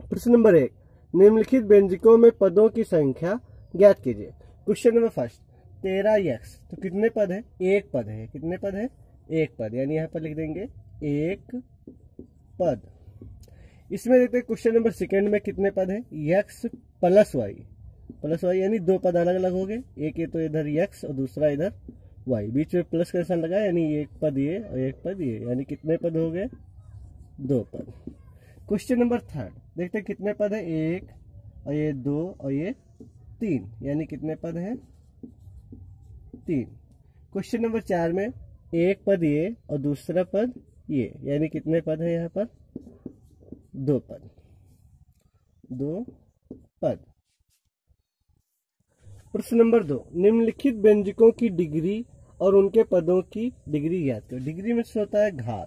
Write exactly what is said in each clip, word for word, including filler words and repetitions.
प्रश्न नंबर एक, निम्नलिखित व्यंजकों में पदों की संख्या ज्ञात कीजिए। क्वेश्चन नंबर फर्स्ट, तेरह एक्स, तो कितने पद है? एक पद है। कितने पद है? एक पद, यानी यहाँ पर लिख देंगे एक पद। इसमें देखते हैं क्वेश्चन नंबर सेकंड में कितने पद है? X plus Y, plus Y यानी दो पद अलग अलग हो गए, एक ये तो इधर एक्स और दूसरा इधर वाई, बीच में प्लस का निशान लगा यानी एक पद ये और एक पद ये, यानी कितने पद हो गए? दो पद। क्वेश्चन नंबर थर्ड देखते हैं कितने पद है? एक और ये दो और ये तीन, यानी कितने पद है? तीन। क्वेश्चन नंबर चार में एक पद ये और दूसरा पद ये, यानी कितने पद है यहाँ पर? दो पद, दो पद। प्रश्न नंबर दो, निम्नलिखित व्यंजकों की डिग्री और उनके पदों की डिग्री ज्ञात करो। डिग्री में से होता है घात।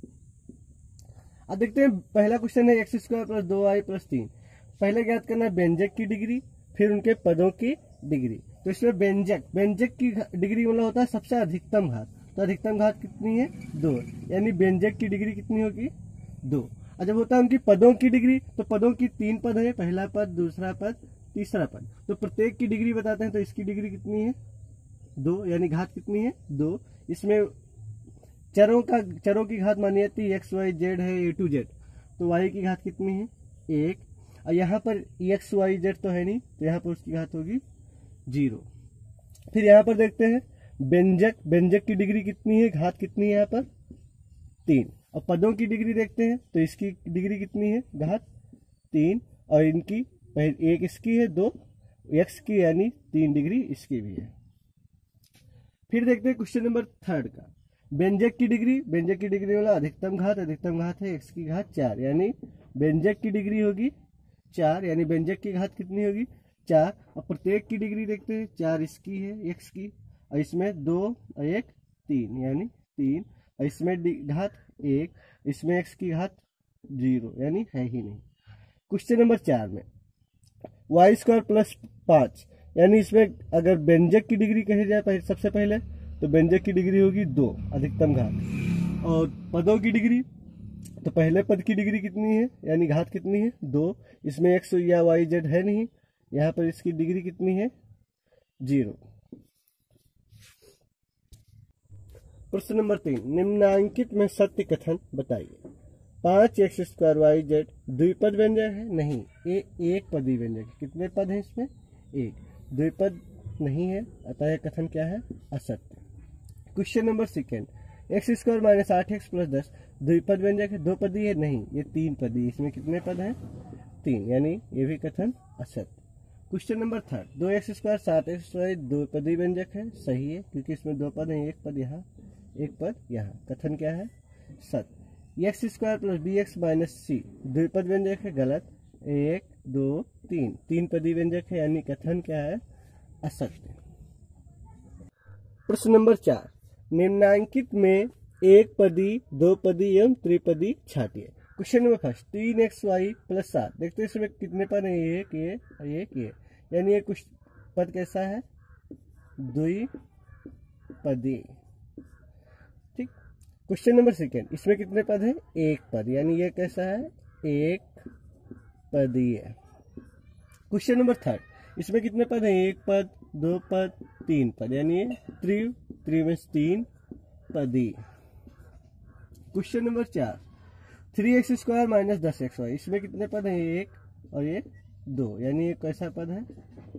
अब देखते हैं पहला क्वेश्चन है एक्स स्क्वायर प्लस दो आई प्लस तीन। पहले ज्ञात करना है व्यंजक की डिग्री, फिर उनके पदों की डिग्री। तो इसमें व्यंजक व्यंजक की डिग्री मतलब होता है सबसे अधिकतम घात, तो अधिकतम घात कितनी है? दो, यानी व्यंजक की डिग्री कितनी होगी? दो। और जब होता है उनकी पदों की डिग्री, तो पदों की तीन पद है, पहला पद, दूसरा पद, तीसरा पद, तो प्रत्येक की डिग्री बताते हैं, तो इसकी डिग्री कितनी है? दो, यानी घात कितनी है? दो। इसमें चरों का चरों की घात मानी जाती है, एक्स वाई जेड है, ए टू जेड, तो वाई की घात कितनी है? एक। और यहाँ पर एक्स वाई जेड तो है नहीं, तो यहाँ पर उसकी घात होगी जीरो। फिर यहाँ पर देखते हैं व्यंजक व्यंजक की डिग्री कितनी है? घात कितनी है यहाँ पर? तीन। और पदों की डिग्री देखते हैं, तो इसकी डिग्री कितनी है? घात तीन। और इनकी एक इसकी है, दो एक्स की, यानी तीन डिग्री इसकी भी है। फिर देखते हैं क्वेश्चन नंबर थर्ड का, व्यंजक की डिग्री। व्यंजक की डिग्री वाला अधिकतम घात, अधिकतम घात है एक्स की घात चार, यानी व्यंजक की डिग्री होगी चार, यानी व्यंजक की घात कितनी होगी? चार। और प्रत्येक की डिग्री देखते हैं, चार इसकी है एक्स की, और इसमें दो और एक तीन, यानी तीन। और इसमें घात एक, इसमें एक्स की घात जीरो, यानी है ही नहीं। क्वेश्चन नंबर चार में वाई स्क्वायर प्लस पाँच, यानी इसमें अगर व्यंजक की डिग्री कही जाए पहले, सबसे पहले तो व्यंजक की डिग्री होगी दो, अधिकतम घात। और पदों की डिग्री, तो पहले पद की डिग्री कितनी है, यानी घात कितनी है? दो। इसमें एक्स या वाई जेड है नहीं, यहाँ पर इसकी डिग्री कितनी है? जीरो। प्रश्न नंबर तीन, निम्नांकित में सत्य कथन बताइए। पांच एक्स स्क्वायर वाई जेड द्विपद व्यंजक है? नहीं, ये एक पदी व्यंजक है। कितने पद हैं इसमें? एक। द्विपद नहीं है, अतः यह कथन क्या है? असत्य। Question number second, X square minus आठ एक्स प्लस दस द्विपद व्यंजक है? दो पदी है? नहीं, ये तीन पदी। इसमें कितने पद हैं? तीन, यानी ये भी कथन असत्य। क्वेश्चन नंबर थर्ड, दो एक्स स्क्वायर सात एक्स वाई दो पदी व्यंजक है? सही है, क्योंकि इसमें दो पद हैं, एक पद यहाँ, एक पद यहाँ। कथन क्या है? सत्य। X square plus B X minus C द्विपद व्यंजक है? गलत। एक, दो, तीन, तीन पदी व्यंजक है, यानी कथन क्या है? असत्य। प्रश्न नंबर चार, निम्नांकित में एक पदी, दो पदी एवं त्रिपदी छाटिए। क्वेश्चन नंबर फर्स्ट, तीन एक्स वाई प्लस सात। देखते हैं इसमें कितने पद हैं? एक ये और एक ये, यानी ये कुछ पद कैसा है? द्विपदी। ठीक। क्वेश्चन नंबर सेकेंड, इसमें कितने पद हैं? एक पद, यानी ये कैसा है? एक पदीय। क्वेश्चन नंबर थर्ड, इसमें कितने पद हैं? एक पद, दो पद, तीन पद, यानी त्रि त्रिवंश तीन पदी। क्वेश्चन नंबर चार, थ्री एक्स स्क्वायर माइनस दस एक्स वाई। इसमें कितने पद हैं? एक और ये दो, यानी ये कैसा पद है?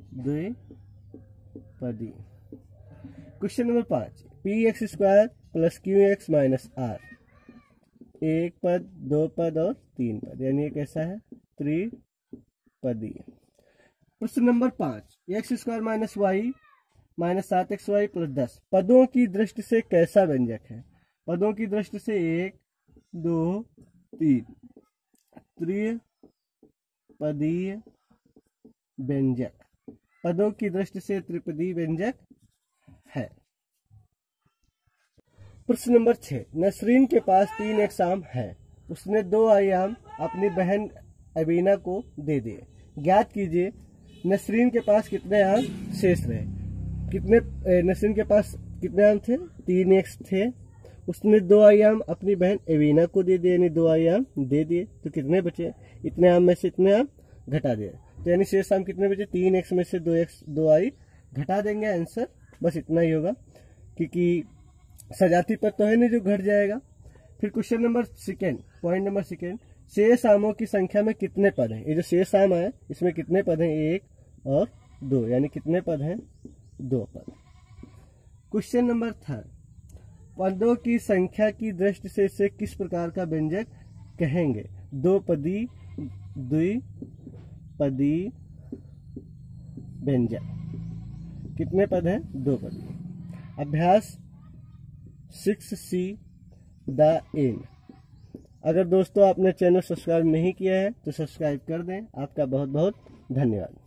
द्विपदी। क्वेश्चन नंबर पांच, P X square plus Q X minus R. एक पद, दो पद और तीन पद, यानी ये कैसा है? त्रिपदी। प्रश्न नंबर पांच, X square minus Y minus सात एक्स वाई प्लस दस पदों की दृष्टि से कैसा व्यंजक है? पदों की दृष्टि से एक, दो, तीन, त्रिपदीय व्यंजक। पदों की दृष्टि से त्रिपदी व्यंजक है। प्रश्न नंबर छह, नसरीन के पास तीन एग्जाम है। उसने दो आयाम अपनी बहन अबीना को दे दिए। ज्ञात कीजिए नसरीन के पास कितने आयाम शेष रहे। कितने नसरीन के पास कितने आयाम थे? तीन एक्स थे। उसने दो आयाम अपनी बहन एवीना को दे दिए, यानी दो आयाम दे दिए, तो कितने बचे? इतने आम में से इतने आम घटा दिया, तो यानी शेष आम कितने बचे, तीन एक्स में से दो एक्स दो आई घटा देंगे, आंसर बस इतना ही होगा, क्योंकि सजाती पद तो है नहीं जो घट जाएगा। फिर question number second, point number second, शेष आमों की संख्या में कितने पद हैं। ये जो शेष आम है इसमें कितने पद हैं, एक और दो, यानी कितने पद हैं, दो पद। क्वेश्चन नंबर थर्ड, पदों की संख्या की दृष्टि से इसे किस प्रकार का व्यंजक कहेंगे। दो पदी द्विपदी व्यंजक, कितने पद हैं, दो पदी। अभ्यास सिक्स सी द एंड। अगर दोस्तों आपने चैनल सब्सक्राइब नहीं किया है तो सब्सक्राइब कर दें। आपका बहुत बहुत धन्यवाद।